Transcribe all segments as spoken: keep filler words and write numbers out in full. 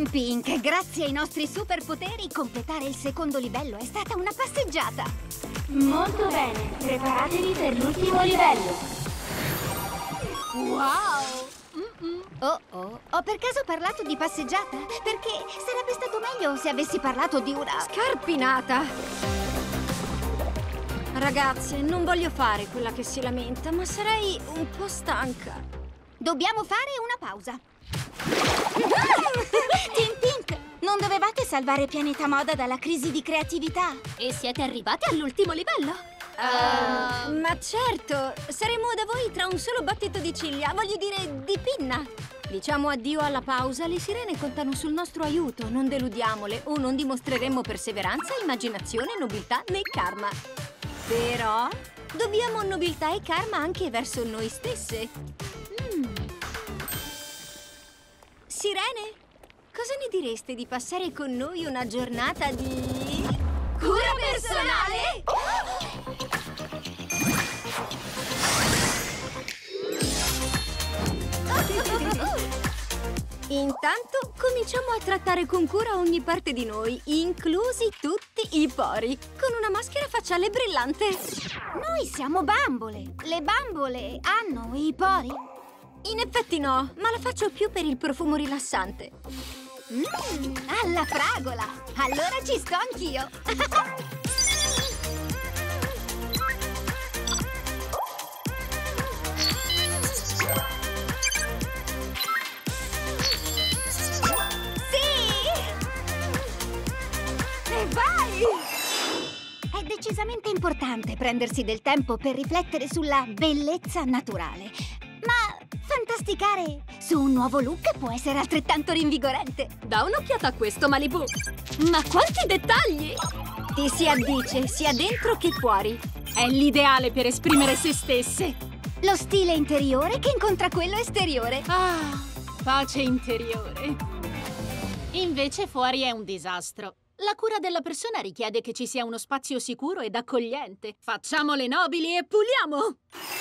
Team Pink, grazie ai nostri superpoteri, completare il secondo livello è stata una passeggiata. Molto bene, preparatevi per l'ultimo livello. Wow! Mm-mm. Oh oh, ho per caso parlato di passeggiata? Perché sarebbe stato meglio se avessi parlato di una scarpinata. Ragazze, non voglio fare quella che si lamenta, ma sarei un po' stanca. Dobbiamo fare una pausa. Team Pink, non dovevate salvare Pianeta Moda dalla crisi di creatività? E siete arrivati all'ultimo livello? Uh, ma certo, saremo da voi tra un solo battito di ciglia, voglio dire di pinna. Diciamo addio alla pausa, le sirene contano sul nostro aiuto, non deludiamole o non dimostreremo perseveranza, immaginazione, nobiltà né karma. Però dobbiamo nobiltà e karma anche verso noi stesse. Mm. Sirene, cosa ne direste di passare con noi una giornata di... cura personale? Intanto cominciamo a trattare con cura ogni parte di noi, inclusi tutti i pori, con una maschera facciale brillante. Noi siamo bambole. Le bambole hanno i pori? In effetti no, ma la faccio più per il profumo rilassante. Mmm, alla fragola! Allora ci sto anch'io! Vai! È decisamente importante prendersi del tempo per riflettere sulla bellezza naturale. Ma fantasticare su un nuovo look può essere altrettanto rinvigorente. Da un'occhiata a questo, Malibu! Ma quanti dettagli! Ti si addice sia dentro che fuori. È l'ideale per esprimere se stesse. Lo stile interiore che incontra quello esteriore. Ah, pace interiore. Invece fuori è un disastro. La cura della persona richiede che ci sia uno spazio sicuro ed accogliente. Facciamole nobili e puliamo!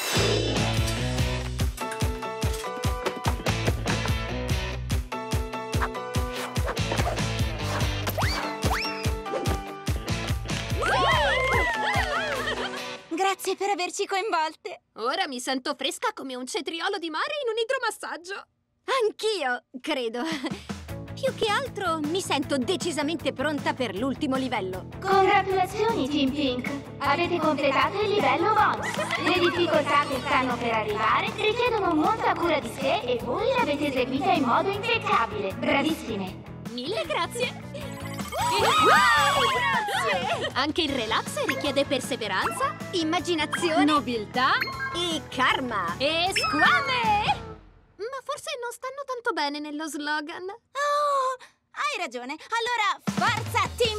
Grazie per averci coinvolte. Ora mi sento fresca come un cetriolo di mare in un idromassaggio. Anch'io, credo. Più che altro mi sento decisamente pronta per l'ultimo livello. Congratulazioni, Team Pink! Avete completato il livello bonus. Le difficoltà che stanno per arrivare richiedono molta cura di sé e voi l'avete eseguita in modo impeccabile. Bravissime! Mille grazie! Wow, grazie! Anche il relax richiede perseveranza, immaginazione, nobiltà e karma. E squame! Ma forse non stanno tanto bene nello slogan. Oh, hai ragione. Allora, forza Team